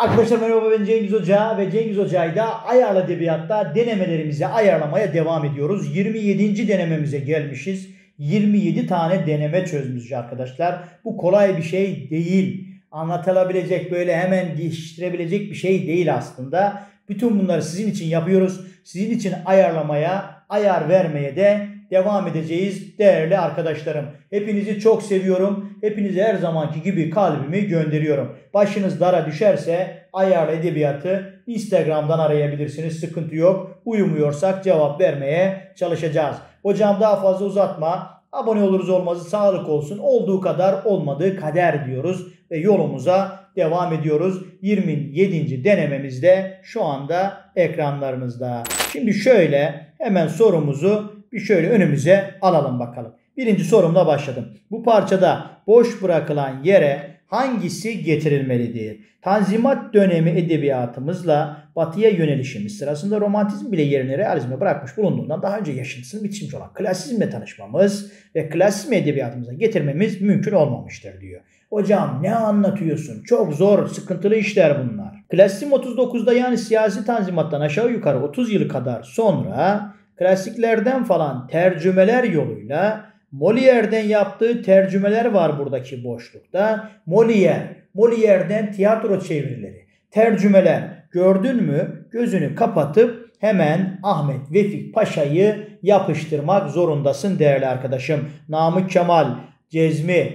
Arkadaşlar merhaba, ben Cengiz Hoca ve Cengiz Hoca'yla ayarlı edebiyatta denemelerimizi ayarlamaya devam ediyoruz. 27. denememize gelmişiz. 27 tane deneme çözmüşüz arkadaşlar. Bu kolay bir şey değil. Anlatılabilecek, böyle hemen geçiştirebilecek bir şey değil aslında. Bütün bunları sizin için yapıyoruz. Sizin için ayarlamaya, ayar vermeye de devam edeceğiz değerli arkadaşlarım. Hepinizi çok seviyorum. Hepinize her zamanki gibi kalbimi gönderiyorum. Başınız dara düşerse ayarlı edebiyatı Instagram'dan arayabilirsiniz. Sıkıntı yok. Uyumuyorsak cevap vermeye çalışacağız. Hocam daha fazla uzatma. Abone oluruz olmazı sağlık olsun. Olduğu kadar olmadığı kader diyoruz. Ve yolumuza devam ediyoruz. 27. denememizde şu anda ekranlarımızda. Şimdi şöyle hemen sorumuzu bir şöyle önümüze alalım bakalım. Birinci sorumla başladım. Bu parçada boş bırakılan yere hangisi getirilmelidir? Tanzimat dönemi edebiyatımızla batıya yönelişimiz sırasında romantizm bile yerini realizme bırakmış bulunduğundan daha önce yaşantısını bitirmiş olan klasizmle tanışmamız ve klasizmi edebiyatımıza getirmemiz mümkün olmamıştır diyor. Hocam ne anlatıyorsun? Çok zor, sıkıntılı işler bunlar. Klasizm 39'da, yani siyasi tanzimattan aşağı yukarı 30 yılı kadar sonra klasiklerden falan tercümeler yoluyla Molière'den yaptığı tercümeler var buradaki boşlukta. Molière'den tiyatro çevirileri, tercümeler. Gördün mü? Gözünü kapatıp hemen Ahmet Vefik Paşa'yı yapıştırmak zorundasın değerli arkadaşım. Namık Kemal, Cezmi,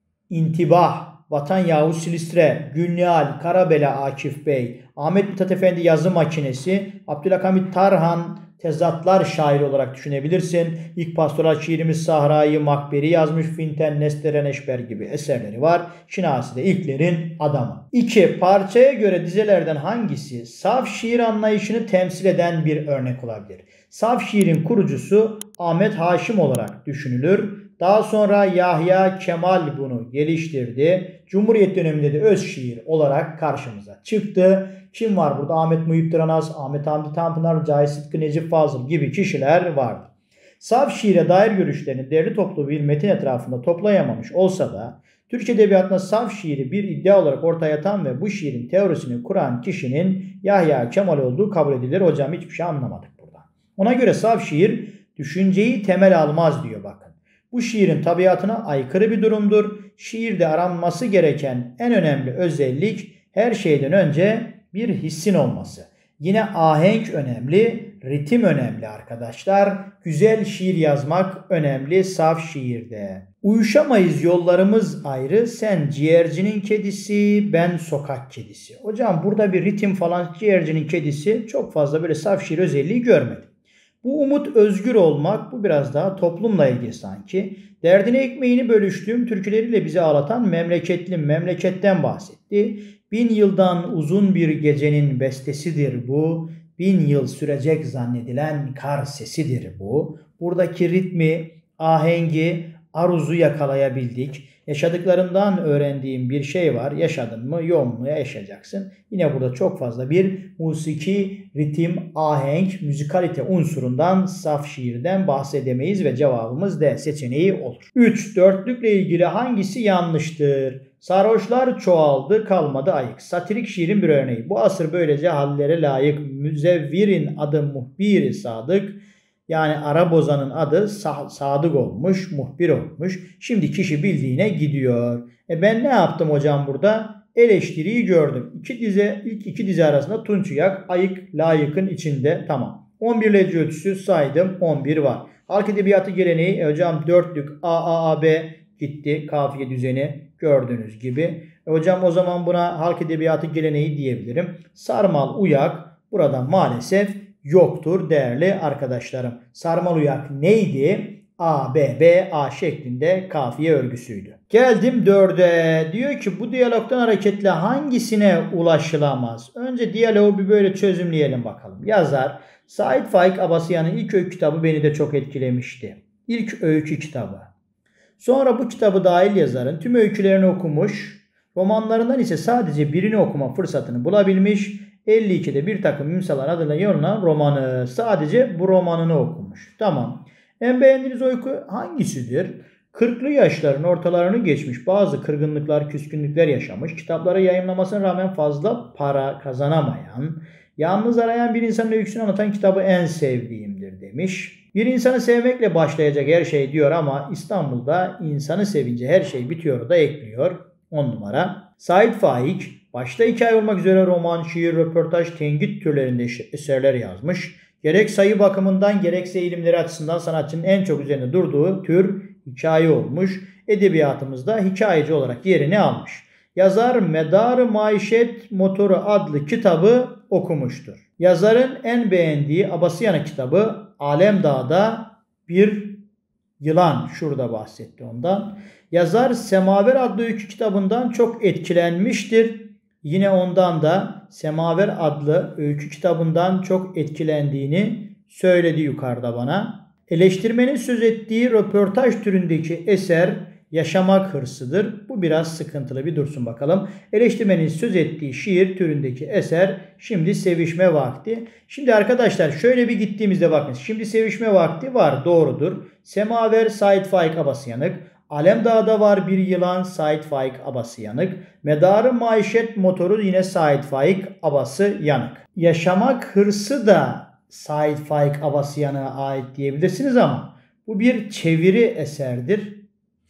İntibah, Vatan Yavuz Silistre, Gülnihal, Karabela Akif Bey, Ahmet Mithat Efendi yazı makinesi, Abdülhamit Tarhan tezatlar şairi olarak düşünebilirsin. İlk pastoral şiirimiz Sahra'yı Makberi yazmış. Finten, Nesteren Eşber gibi eserleri var. Şinasi de ilklerin adamı. 2. Parçaya göre dizelerden hangisi saf şiir anlayışını temsil eden bir örnek olabilir? Saf şiirin kurucusu Ahmet Haşim olarak düşünülür. Daha sonra Yahya Kemal bunu geliştirdi. Cumhuriyet döneminde de öz şiir olarak karşımıza çıktı. Kim var burada? Ahmet Muhip Dıranaz, Ahmet Hamdi Tanpınar, Cahit Sıtkı, Necip Fazıl gibi kişiler vardı. Saf şiire dair görüşlerini derli toplu bir metin etrafında toplayamamış olsa da Türk edebiyatına saf şiiri bir iddia olarak ortaya atan ve bu şiirin teorisini kuran kişinin Yahya Kemal olduğu kabul edilir. Hocam hiçbir şey anlamadık burada. Ona göre saf şiir düşünceyi temel almaz diyor bakın. Bu şiirin tabiatına aykırı bir durumdur. Şiirde aranması gereken en önemli özellik her şeyden önce bir hissin olması. Yine ahenk önemli, ritim önemli arkadaşlar. Güzel şiir yazmak önemli saf şiirde. Uyuşamayız, yollarımız ayrı. Sen ciğercinin kedisi, ben sokak kedisi. Hocam burada bir ritim falan, ciğercinin kedisi çok fazla böyle saf şiir özelliği görmedim. Bu umut özgür olmak, bu biraz daha toplumla ilgili sanki. Derdini ekmeğini bölüştüğüm türküleriyle bizi ağlatan memleketlim, memleketten bahsetti. 1000 yıldan uzun bir gecenin bestesidir bu. 1000 yıl sürecek zannedilen kar sesidir bu. Buradaki ritmi, ahengi, aruzu yakalayabildik. Yaşadıklarından öğrendiğim bir şey var. Yaşadın mı yoğunluğa yaşayacaksın. Yine burada çok fazla bir musiki, ritim, ahenk, müzikalite unsurundan, saf şiirden bahsedemeyiz ve cevabımız D seçeneği olur. 3. Dörtlükle ilgili hangisi yanlıştır? Sarhoşlar çoğaldı, kalmadı ayık. Satirik şiirin bir örneği. Bu asır böylece hallere layık. Müzevvirin adı muhbir-i sadık. Yani Arabozan'ın adı Sadık olmuş, muhbir olmuş. Şimdi kişi bildiğine gidiyor. Ben ne yaptım hocam burada? Eleştiriyi gördüm. İlk iki dize arasında Tunçuyak, ayık, layıkın içinde. Tamam. 11 lece ölçüsü saydım. 11 var. Halk edebiyatı geleneği hocam dörtlük A gitti. Kafiye düzeni gördüğünüz gibi. Hocam o zaman buna halk edebiyatı geleneği diyebilirim. Sarmal, uyak burada maalesef yoktur değerli arkadaşlarım. Sarmal uyak neydi? A, B, B, A şeklinde kafiye örgüsüydü. Geldim 4'e. Diyor ki bu diyalogdan hareketle hangisine ulaşılamaz? Önce diyaloğu bir böyle çözümleyelim bakalım. Yazar Sait Faik Abasıyan'ın ilk öykü kitabı beni de çok etkilemişti. İlk öykü kitabı. Sonra bu kitabı dahil yazarın tüm öykülerini okumuş. Romanlarından ise sadece birini okuma fırsatını bulabilmiş. 52'de bir takım imzalar adıyla yollanan romanı. Sadece bu romanını okumuş. Tamam. En beğendiğiniz öykü hangisidir? 40'lı yaşların ortalarını geçmiş, bazı kırgınlıklar, küskünlükler yaşamış, kitapları yayımlamasına rağmen fazla para kazanamayan, yalnız arayan bir insanın öyküsünü anlatan kitabı en sevdiğimdir demiş. Bir insanı sevmekle başlayacak her şey diyor ama İstanbul'da insanı sevince her şey bitiyor da ekliyor. 10 numara. Sait Faik başta hikaye olmak üzere roman, şiir, röportaj, tenkit türlerinde eserler yazmış. Gerek sayı bakımından gerekse eğilimleri açısından sanatçının en çok üzerinde durduğu tür hikaye olmuş. Edebiyatımızda hikayeci olarak yerini almış. Yazar Medar-ı Maişet Motoru adlı kitabı okumuştur. Yazarın en beğendiği Abasıyanık kitabı Alemdağ'da bir yılan. Şurada bahsetti ondan. Yazar Semaver adlı öykü kitabından çok etkilenmiştir. Yine ondan da Semaver adlı öykü kitabından çok etkilendiğini söyledi yukarıda bana. Eleştirmenin söz ettiği röportaj türündeki eser Yaşamak Hırsıdır. Bu biraz sıkıntılı, bir dursun bakalım. Eleştirmenin söz ettiği şiir türündeki eser Şimdi Sevişme Vakti. Şimdi arkadaşlar şöyle bir gittiğimizde bakın. Şimdi Sevişme Vakti var, doğrudur. Semaver Sait Faik Abasıyanık. Alemdağ'da var bir yılan Sait Faik Abasıyanık. Medar-ı Maişet Motoru yine Sait Faik Abasıyanık. Yaşamak Hırsı da Sait Faik Abasıyanık'a ait diyebilirsiniz ama bu bir çeviri eserdir.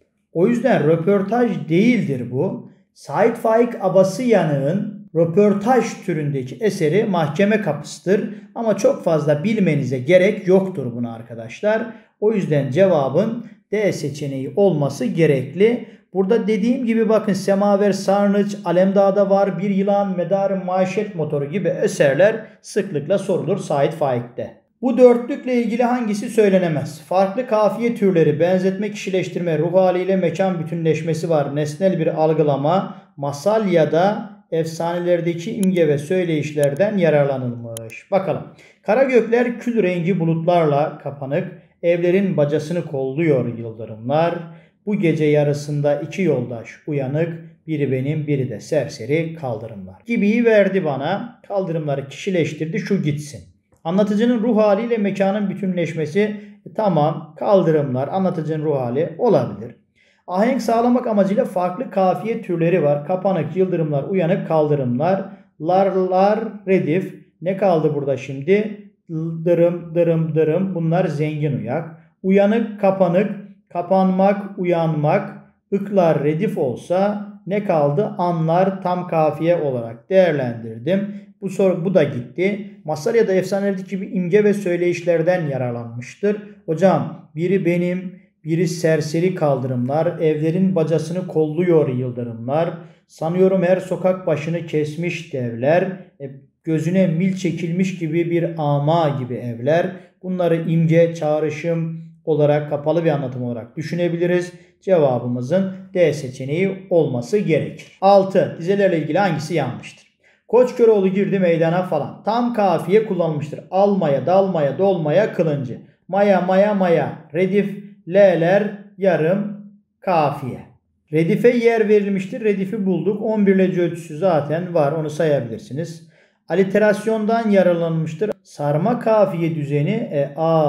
O yüzden röportaj değildir bu. Sait Faik Abasıyanık'ın röportaj türündeki eseri Mahkeme Kapısı'dır. Ama çok fazla bilmenize gerek yoktur buna arkadaşlar. O yüzden cevabın D seçeneği olması gerekli. Burada dediğim gibi bakın Semaver Sarnıç, Alemdağ'da var bir yılan, Medar-ı Maişet Motoru gibi eserler sıklıkla sorulur Sait Faik'te. Bu dörtlükle ilgili hangisi söylenemez? Farklı kafiye türleri, benzetme, kişileştirme, ruh haliyle mekan bütünleşmesi var. Nesnel bir algılama, masal ya da efsanelerdeki imge ve söyleyişlerden yararlanılmış. Bakalım. Kara gökler kül rengi bulutlarla kapanık, evlerin bacasını kolluyor yıldırımlar. Bu gece yarısında iki yoldaş uyanık, biri benim biri de serseri kaldırımlar. Gibiyi verdi bana, kaldırımları kişileştirdi, şu gitsin. Anlatıcının ruh haliyle mekanın bütünleşmesi, tamam, kaldırımlar anlatıcının ruh hali olabilir. Ahenk sağlamak amacıyla farklı kafiye türleri var. Kapanık, yıldırımlar, uyanık, kaldırımlar, lar, redif. Ne kaldı burada şimdi? Dırım, dırım, dırım. Bunlar zengin uyak. Uyanık, kapanık, kapanmak, uyanmak, ıklar, redif olsa ne kaldı? Anlar, tam kafiye olarak değerlendirdim. Bu da gitti. Masal ya da efsanelerdeki gibi imge ve söyleyişlerden yararlanmıştır. Hocam biri benim, biri serseri kaldırımlar, evlerin bacasını kolluyor yıldırımlar. Sanıyorum her sokak başını kesmiş devler. Gözüne mil çekilmiş gibi bir ama gibi evler. Bunları imge, çağrışım olarak, kapalı bir anlatım olarak düşünebiliriz. Cevabımızın D seçeneği olması gerekir. 6. Dizelerle ilgili hangisi yanlıştır? Koç Köroğlu girdi meydana falan. Tam kafiye kullanılmıştır. Almaya, dalmaya, dolmaya, kılıncı. Maya, maya, maya. Redif, L'ler, yarım, kafiye. Redife yer verilmiştir. Redifi bulduk. 11'leci ölçüsü zaten var. Onu sayabilirsiniz. Aliterasyondan yararlanmıştır. Sarma kafiye düzeni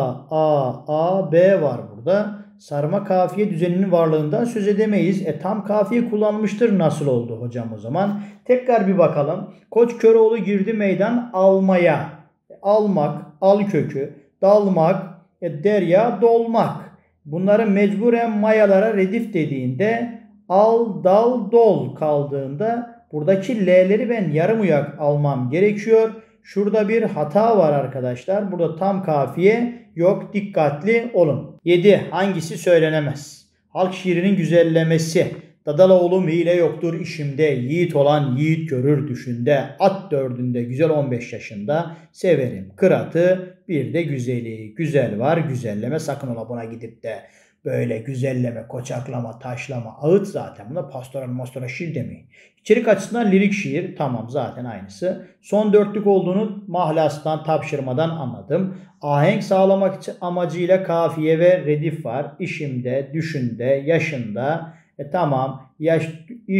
A, B var burada. Sarma kafiye düzeninin varlığından söz edemeyiz. Tam kafiye kullanmıştır, nasıl oldu hocam o zaman? Tekrar bir bakalım. Koç Köroğlu girdi meydan almaya. Almak, al kökü, dalmak, derya, dolmak. Bunları mecburen mayalara redif dediğinde al, dal, dol kaldığında buradaki L'leri ben yarım uyak almam gerekiyor. Şurada bir hata var arkadaşlar. Burada tam kafiye yok. Dikkatli olun. 7. Hangisi söylenemez? Halk şiirinin güzellemesi. Dadaloğlum hile yoktur işimde. Yiğit olan yiğit görür düşünde. At dördünde güzel 15 yaşında. Severim kıratı bir de güzeli. Güzel var güzelleme, sakın ola buna gidip de böyle güzelleme, koçaklama, taşlama, ağıt zaten. Buna pastoral şiir demeyin. İçerik açısından lirik şiir, tamam, zaten aynısı. Son dörtlük olduğunu mahlastan, tapşırmadan anladım. Ahenk sağlamak amacıyla kafiye ve redif var. İşimde, düşünde, yaşında. Tamam, iş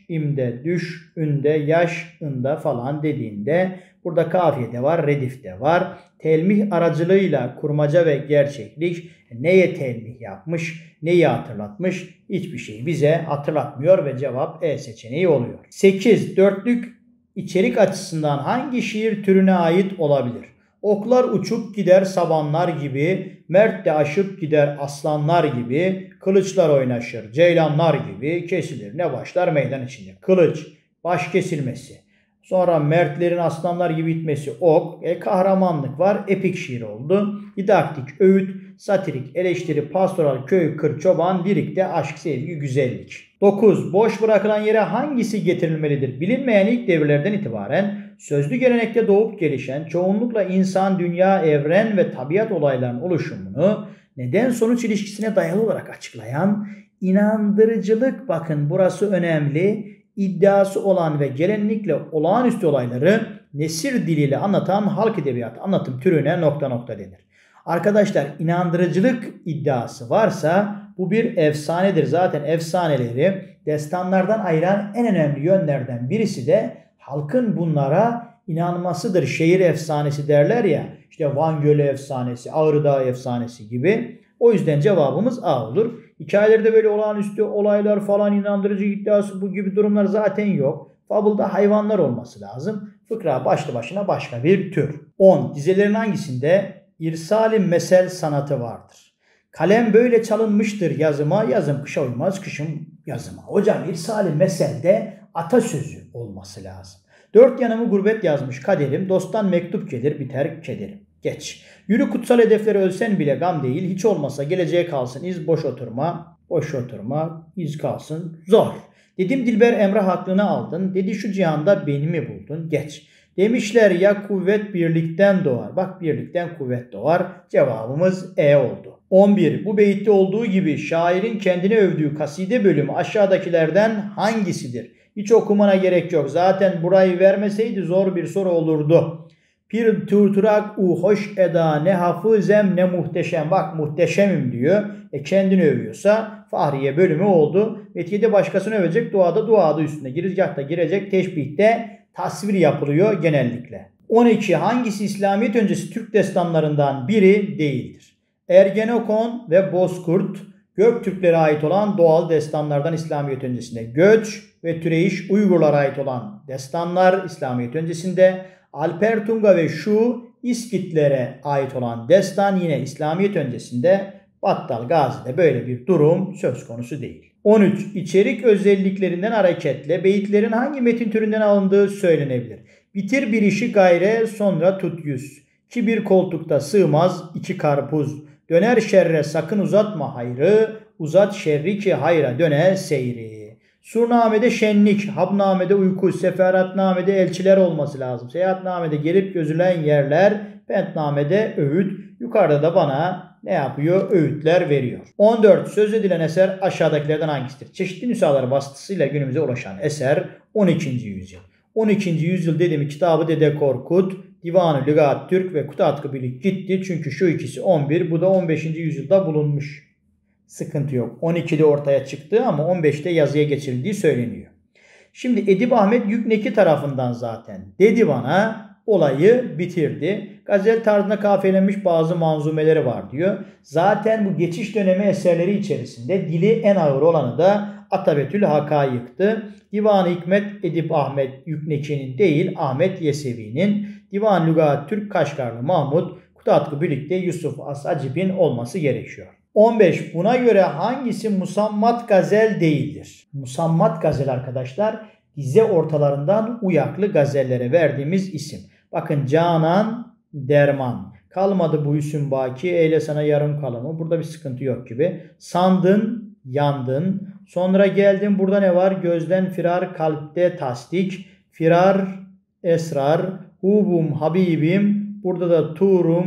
imde, düş, ünde, yaş, ında falan dediğinde burada kafiye de var, redif de var. Telmih aracılığıyla kurmaca ve gerçeklik neye telmih yapmış, neyi hatırlatmış? Hiçbir şeyi bize hatırlatmıyor ve cevap E seçeneği oluyor. 8. Dörtlük içerik açısından hangi şiir türüne ait olabilir? Oklar uçup gider sabanlar gibi, mert de aşıp gider aslanlar gibi, kılıçlar oynaşır ceylanlar gibi, kesilir ne başlar meydan içinde. Kılıç, baş kesilmesi. Sonra mertlerin aslanlar gibi itmesi ok, kahramanlık var, epik şiir oldu. Didaktik, öğüt, satirik, eleştiri, pastoral, köy, kır, çoban, lirikte aşk, sevgi, güzellik. 9. Boş bırakılan yere hangisi getirilmelidir? Bilinmeyen ilk devirlerden itibaren sözlü gelenekte doğup gelişen, çoğunlukla insan, dünya, evren ve tabiat olaylarının oluşumunu neden-sonuç ilişkisine dayalı olarak açıklayan inandırıcılık, bakın burası önemli, iddiası olan ve genellikle olağanüstü olayları nesir diliyle anlatan halk edebiyatı anlatım türüne ... denir. Arkadaşlar inandırıcılık iddiası varsa bu bir efsanedir. Zaten efsaneleri destanlardan ayıran en önemli yönlerden birisi de halkın bunlara inanmasıdır. Şehir efsanesi derler ya, işte Van Gölü efsanesi, Ağrı Dağı efsanesi gibi. O yüzden cevabımız A olur. Hikayelerde böyle olağanüstü olaylar falan, inandırıcı iddiası bu gibi durumlar zaten yok. Fable'da hayvanlar olması lazım. Fıkra başlı başına başka bir tür. 10. Dizelerin hangisinde irsal-i mesel sanatı vardır? Kalem böyle çalınmıştır yazıma, yazım kışa uymaz, kışım yazıma. Hocam irsal-i meselde atasözü olması lazım. Dört yanımı gurbet yazmış kaderim, dosttan mektup gelir biter kederim. Geç. Yürü kutsal hedefleri ölsen bile gam değil, hiç olmasa geleceğe kalsın iz, boş oturma, boş oturma, iz kalsın zor. Dedim Dilber emrah aklını aldın, dedi şu cihanda beni mi buldun? Geç. Demişler ya kuvvet birlikten doğar. Bak birlikten kuvvet doğar. Cevabımız E oldu. 11. Bu beytte olduğu gibi şairin kendini övdüğü kaside bölümü aşağıdakilerden hangisidir? Hiç okumana gerek yok. Zaten burayı vermeseydi zor bir soru olurdu. Pir turturak u hoş eda ne hafızem ne muhteşem. Bak muhteşemim diyor. Kendini övüyorsa Fahriye bölümü oldu. Metiyede başkasını övecek, duada üstüne, girizgahta girecek, teşbihte tasvir yapılıyor genellikle. 12. Hangisi İslamiyet öncesi Türk destanlarından biri değildir? Ergenekon ve Bozkurt Göktürklere ait olan doğal destanlardan İslamiyet öncesinde. Göç ve Türeyiş Uygurlara ait olan destanlar İslamiyet öncesinde. Alpertunga ve Şu İskitlere ait olan destan yine İslamiyet öncesinde. Battal Gazi'de böyle bir durum söz konusu değil. 13. İçerik özelliklerinden hareketle beyitlerin hangi metin türünden alındığı söylenebilir. Bitir bir işi gayre sonra tut yüz. Ki bir koltukta sığmaz iki karpuz. Döner şerre sakın uzatma hayrı. Uzat şerri ki hayra döne seyri. Surnamede şenlik, habnamede uyku, seferatnamede elçiler olması lazım. Seyahatnamede gelip gözülen yerler, pentnamede öğüt. Yukarıda da bana ne yapıyor? Öğütler veriyor. 14. Söz edilen eser aşağıdakilerden hangisidir? Çeşitli nüshalar vasıtasıyla günümüze ulaşan eser 12. yüzyıl. 12. yüzyıl dediğim kitabı Dede Korkut, Divan-ı Lügat Türk ve Kutatkı Bilik gitti. Çünkü şu ikisi 11, bu da 15. yüzyılda bulunmuş. Sıkıntı yok. 12'de ortaya çıktı ama 15'te yazıya geçirildiği söyleniyor. Şimdi Edip Ahmet Yükneki tarafından zaten dedi bana olayı bitirdi. Gazel tarzında kafiyelenmiş bazı manzumeleri var diyor. Zaten bu geçiş dönemi eserleri içerisinde dili en ağır olanı da Atabetül Hakayık'tı. Divan-ı Hikmet Edip Ahmet Yükneki'nin değil Ahmet Yesevi'nin, Divan-ı Lügat Türk Kaşgarlı Mahmut, Kutatkı Birlikte Yusuf As-Acib'in olması gerekiyor. 15. Buna göre hangisi musammat gazel değildir? Musammat gazel arkadaşlar dize ortalarından uyaklı gazellere verdiğimiz isim. Bakın Canan, Derman. Kalmadı bu hüsn baki, eyle sana yarım kalımı. Burada bir sıkıntı yok gibi. Sandın, yandın. Sonra geldin, burada ne var? Gözden firar, kalpte tasdik. Firar, esrar. Hubum, habibim. Burada da turum,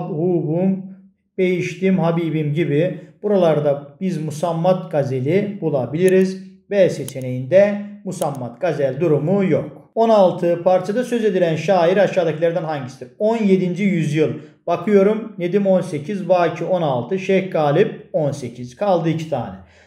hubum. Değiştim Habibim gibi buralarda biz musammat gazeli bulabiliriz. B seçeneğinde musammat gazel durumu yok. 16. Parçada söz edilen şair aşağıdakilerden hangisidir? 17. yüzyıl. Bakıyorum Nedim 18, Vaki 16, Şeyh Galip 18. Kaldı 2 tane.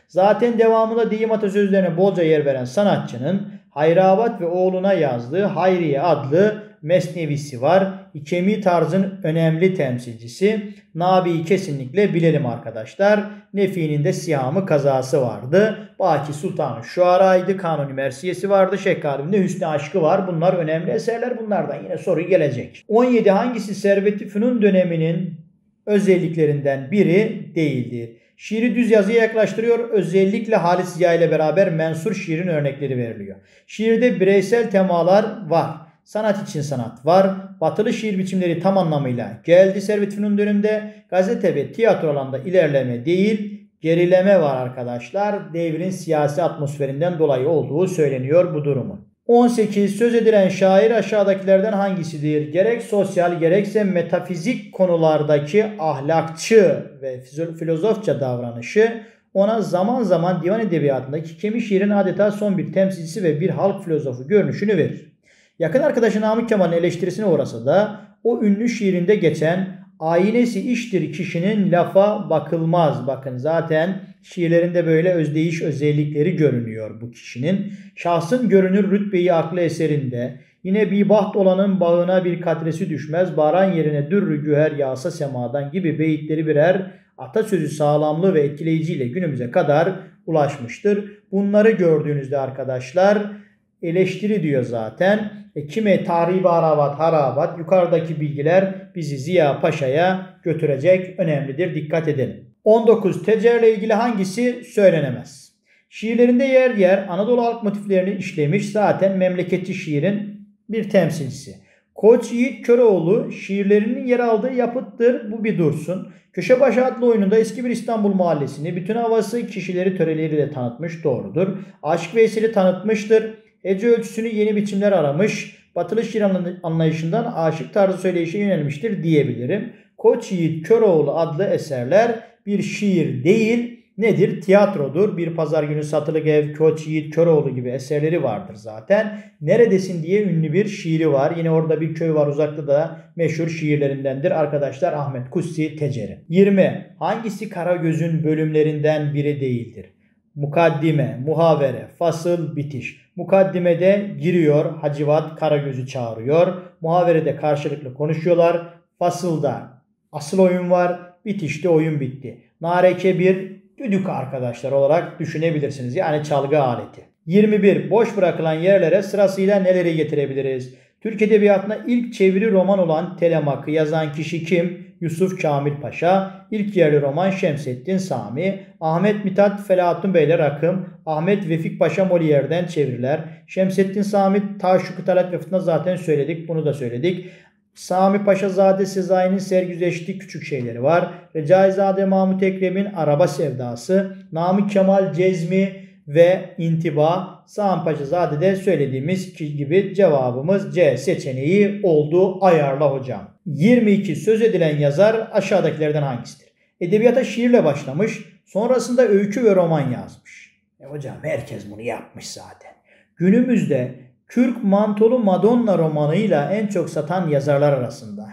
Zaten devamında deyim atasözlerine bolca yer veren sanatçının Hayrabat ve oğluna yazdığı Hayriye adlı mesnevisi var. İkemi tarzın önemli temsilcisi. Nabi'yi kesinlikle bilelim arkadaşlar. Nefi'nin de Sihamı kazası vardı. Baki Sultanı Şuara'ydı. Kanuni Mersiyesi vardı. Şekkar'ın de Hüsnü Aşkı var. Bunlar önemli eserler. Bunlardan yine soru gelecek. 17. Hangisi Servet-i Fünun döneminin özelliklerinden biri değildir? Şiiri düz yazıya yaklaştırıyor. Özellikle Halis Ziya ile beraber mensur şiirin örnekleri veriliyor. Şiirde bireysel temalar var. Sanat için sanat var. Batılı şiir biçimleri tam anlamıyla geldi Servet Fünun döneminde. Gazete ve tiyatro alanında ilerleme değil, gerileme var arkadaşlar. Devrin siyasi atmosferinden dolayı olduğu söyleniyor bu durumun. 18. Söz edilen şair aşağıdakilerden hangisidir? Gerek sosyal gerekse metafizik konulardaki ahlakçı ve filozofça davranışı ona zaman zaman divan edebiyatındaki kemi şiirin adeta son bir temsilcisi ve bir halk filozofu görünüşünü verir. Yakın arkadaşı Namık Kemal'in eleştirisine uğrasa da o ünlü şiirinde geçen aynesi iştir kişinin lafa bakılmaz. Bakın zaten şiirlerinde böyle özdeyiş özellikleri görünüyor bu kişinin. Şahsın görünür rütbeyi aklı eserinde. Yine bir baht olanın bağına bir katresi düşmez. Baran yerine dürrü güher yağsa semadan gibi beyitleri birer atasözü sağlamlığı ve etkileyiciyle günümüze kadar ulaşmıştır. Bunları gördüğünüzde arkadaşlar eleştiri diyor zaten. Kime tahrib harabat harabat yukarıdaki bilgiler bizi Ziya Paşa'ya götürecek, önemlidir. Dikkat edelim. 19. Tecerle ilgili hangisi söylenemez? Şiirlerinde yer yer Anadolu halk motiflerini işlemiş, zaten memleketçi şiirin bir temsilcisi. Koç Yiğit Köroğlu şiirlerinin yer aldığı yapıttır. Bu bir dursun. Köşebaşı adlı oyununda eski bir İstanbul mahallesini bütün havası, kişileri, töreleriyle tanıtmış, doğrudur. Aşk Veysel'i tanıtmıştır. Hece ölçüsünü yeni biçimler aramış, batılı şiir anlayışından aşık tarzı söyleyişe yönelmiştir diyebilirim. Koç Yiğit Köroğlu adlı eserler bir şiir değil, nedir? Tiyatrodur. Bir Pazar Günü Satılık Ev, Koç Yiğit Köroğlu gibi eserleri vardır zaten. Neredesin diye ünlü bir şiiri var. Yine orada bir köy var uzakta da meşhur şiirlerindendir. Arkadaşlar Ahmet Kutsi Tecer'in. 20. Hangisi Karagöz'ün bölümlerinden biri değildir? Mukaddime, muhavere, fasıl, bitiş. Mukaddimede giriyor, Hacivat Karagöz'ü çağırıyor. Muhaverede karşılıklı konuşuyorlar. Fasılda asıl oyun var, bitişte oyun bitti. Nareke bir düdük arkadaşlar olarak düşünebilirsiniz. Yani çalgı aleti. 21. Boş bırakılan yerlere sırasıyla neleri getirebiliriz? Türk Edebiyatı'na ilk çeviri roman olan Telemak'ı yazan kişi kim? Yusuf Kamil Paşa. İlk yerli roman Şemseddin Sami. Ahmet Mithat Felahattin Beyler akım. Ahmet Vefik Paşa Molière'den çeviriler. Şemseddin Sami Taşşuk Talat ve Fıtna zaten söyledik. Bunu da söyledik. Sami Paşazade Sezai'nin sergüzeştiği küçük şeyleri var. Recaizade Mahmut Ekrem'in Araba Sevdası. Namık Kemal Cezmi ve İntiba. Sami Paşazade'de söylediğimiz gibi cevabımız C seçeneği oldu. Ayarla hocam. 22. Söz edilen yazar aşağıdakilerden hangisidir? Edebiyata şiirle başlamış, sonrasında öykü ve roman yazmış. Hocam herkes bunu yapmış zaten. Günümüzde Kürk Mantolu Madonna romanıyla en çok satan yazarlar arasında.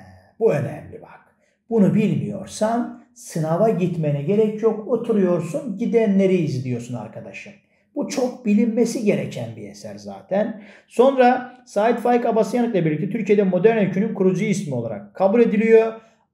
Bu önemli bak. Bunu bilmiyorsan sınava gitmene gerek yok. Oturuyorsun, gidenleri izliyorsun arkadaşım. Bu çok bilinmesi gereken bir eser zaten. Sonra Said Faik Abasıyanık ile birlikte Türkiye'de modern öykünün kurucu ismi olarak kabul ediliyor.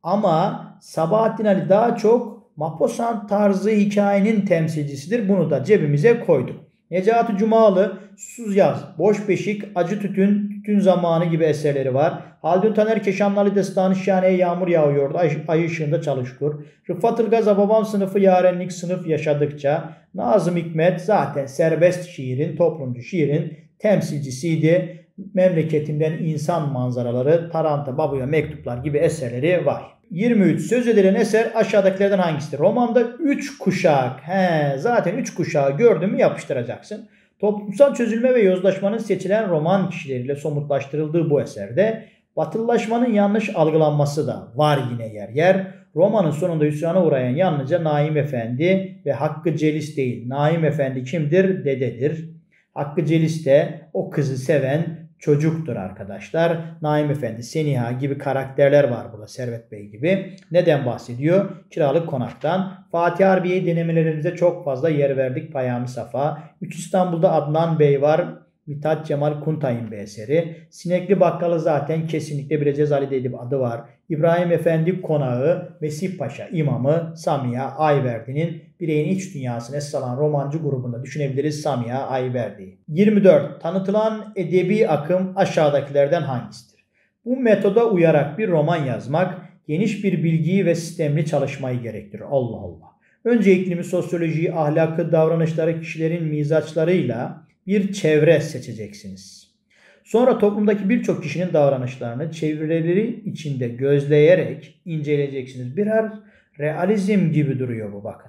Ama Sabahattin Ali daha çok Maupassant tarzı hikayenin temsilcisidir. Bunu da cebimize koyduk. Necati Cumalı, Susuz Yaz, Boş Beşik, Acı Tütün, Tütün Zamanı gibi eserleri var. Haldun Taner Keşanlı Destanı Şihane'ye yağmur yağıyordu. Ay ışığında çalışkur. Rıfat Ilgaz Babam sınıfı yarenlik sınıf yaşadıkça. Nazım Hikmet zaten serbest şiirin, toplumcu şiirin temsilcisiydi. Memleketinden insan manzaraları, Taranta, Babuya mektuplar gibi eserleri var. 23. Söz edilen eser aşağıdakilerden hangisidir? Romanda 3 kuşak. Zaten 3 kuşağı gördün mü yapıştıracaksın. Toplumsal çözülme ve yozlaşmanın seçilen roman kişileriyle somutlaştırıldığı bu eserde batılılaşmanın yanlış algılanması da var yine yer yer. Romanın sonunda hüsrana uğrayan yalnızca Naim Efendi ve Hakkı Celis değil. Naim Efendi kimdir? Dededir. Hakkı Celis de o kızı seven çocuktur arkadaşlar. Naim Efendi, Seniha gibi karakterler var burada. Servet Bey gibi. Neden bahsediyor? Kiralık konaktan. Fatih Harbiye denemelerimize çok fazla yer verdik. Payami Safa. 3 İstanbul'da Adnan Bey var. Mithat Cemal Kuntay'ın bir eseri. Sinekli Bakkalı zaten kesinlikle bileceğiz. Ali Dedip adı var. İbrahim Efendi Konağı, Mesih Paşa İmamı, Samiha Ayverdi'nin bireyin iç dünyasını esas alan romancı grubunda düşünebiliriz Samiha Ayverdi'yi. 24. Tanıtılan edebi akım aşağıdakilerden hangisidir? Bu metoda uyarak bir roman yazmak geniş bir bilgiyi ve sistemli çalışmayı gerektirir. Allah Allah. Önce iklimi, sosyolojiyi, ahlakı, davranışları, kişilerin mizaçlarıyla bir çevre seçeceksiniz. Sonra toplumdaki birçok kişinin davranışlarını çevreleri içinde gözleyerek inceleyeceksiniz. Birer realizm gibi duruyor bu, bakın.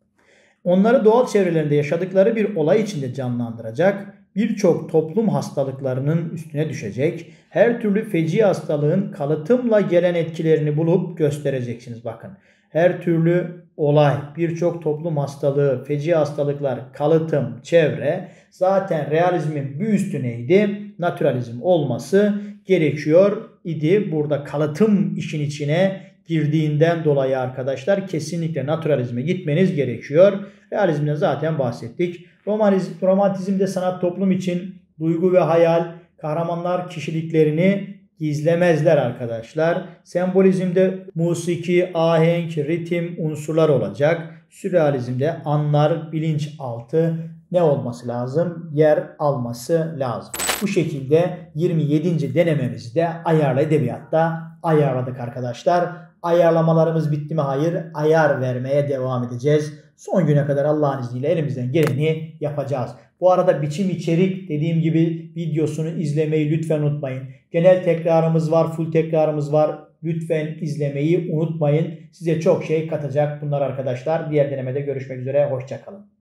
Onları doğal çevrelerinde yaşadıkları bir olay içinde canlandıracak, birçok toplum hastalıklarının üstüne düşecek, her türlü feci hastalığın kalıtımla gelen etkilerini bulup göstereceksiniz, bakın. Her türlü olay, birçok toplum hastalığı, feci hastalıklar, kalıtım, çevre, zaten realizmin bir üstü neydi? Naturalizm olması gerekiyor idi. Burada kalıtım işin içine girdiğinden dolayı arkadaşlar kesinlikle naturalizme gitmeniz gerekiyor. Realizmden zaten bahsettik. Romantizmde sanat toplum için duygu ve hayal, kahramanlar kişiliklerini gizlemezler arkadaşlar. Sembolizmde musiki, ahenk, ritim unsurlar olacak. Sürrealizmde anlar, bilinçaltı ne olması lazım? Yer alması lazım. Bu şekilde 27. denememizi de ayarlı edebiyatta ayarladık arkadaşlar. Ayarlamalarımız bitti mi? Hayır. Ayar vermeye devam edeceğiz. Son güne kadar Allah'ın izniyle elimizden geleni yapacağız. Bu arada biçim içerik dediğim gibi videosunu izlemeyi lütfen unutmayın. Genel tekrarımız var, full tekrarımız var. Lütfen izlemeyi unutmayın. Size çok şey katacak bunlar arkadaşlar. Diğer denemede görüşmek üzere. Hoşça kalın.